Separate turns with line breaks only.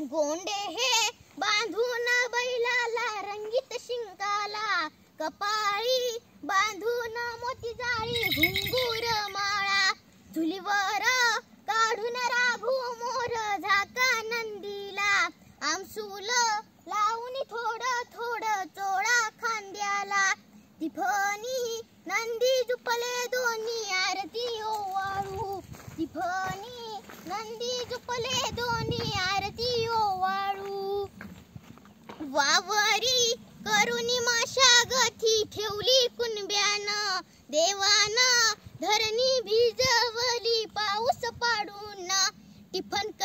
गोंडे हे बांधून बैलाला रंगीत शिंगाला, कपाळी बांधून मोती जाळी घुंगूर माळा, झुलीवर काढून राघू मोर झाका नंदीला, आमसूल लावून थोडं थोडं चोळा खांद्याला, तिफनी नंदी झुपले दोन्ही आरती ओवाळू, तिफनी नंदी झुपले दोन्ही आरती ओवाळू, वावरी करुणी माशागती ठेवली कुणब्यानं, देवानं धरणी भिजवली पाऊस पाडून, टिफन